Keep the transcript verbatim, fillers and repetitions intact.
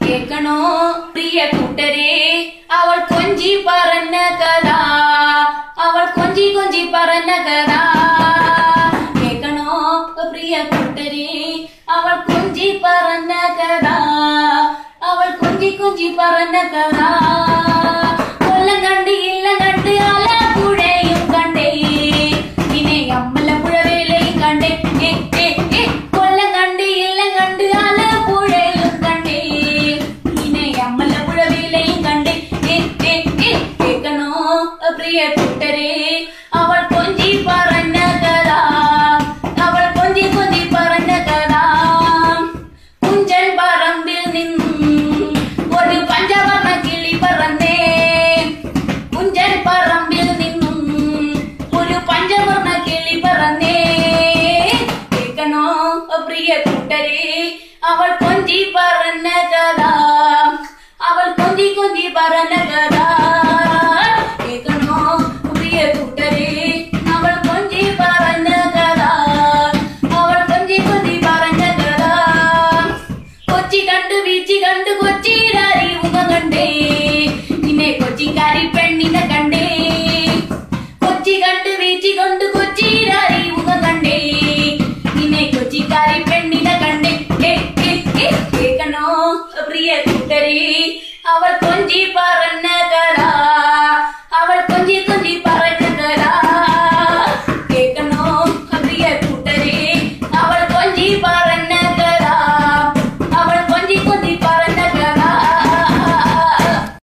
കേൾക്കണോ പ്രിയ കൂട്ടരെ അവൾ കൊഞ്ചി പറഞ്ഞ കഥ അവൾ കൊഞ്ചി കൊഞ്ചി പറഞ്ഞ കഥ കേൾക്കണോ പ്രിയ കൂട്ടരെ അവൾ കൊഞ്ചി പറഞ്ഞ കഥ അവൾ കൊഞ്ചി കൊഞ്ചി പറഞ്ഞ കഥ കൊല്ലം കണ്ട് ഇല്ലം കണ്ട് ആലപ്പുഴയും കണ്ടേ പിന്നെ അമ്പലപ്പുഴ വേലയും കണ്ടേ കൊല്ലം കണ്ട് ഇല്ലം കണ്ട് ആലപ്പുഴയും കണ്ടേ പിന്നെ അമ്പലപ്പുഴ വേലയും കണ്ടേ കേൾക്കണോ പ്രിയ കൂട്ടരെ അവൾ കൊഞ്ചി പറഞ്ഞ കഥ അവൾ കൊഞ്ചി കൊഞ്ചി പറഞ്ഞ കഥ കുഞ്ചൻ പറമ്പിൽ നിന്നും ഒരു പഞ്ചവർണ്ണ കിളി പറന്നേ കുഞ്ചൻ പറമ്പിൽ നിന്നും ഒരു പഞ്ചവർണ്ണ കിളി പറന്നേ കേൾക്കണോ പ്രിയ കൂട്ടരെ അവൾ കൊഞ്ചി പറഞ്ഞ കഥ അവൾ കൊഞ്ചി കൊഞ്ചി പറ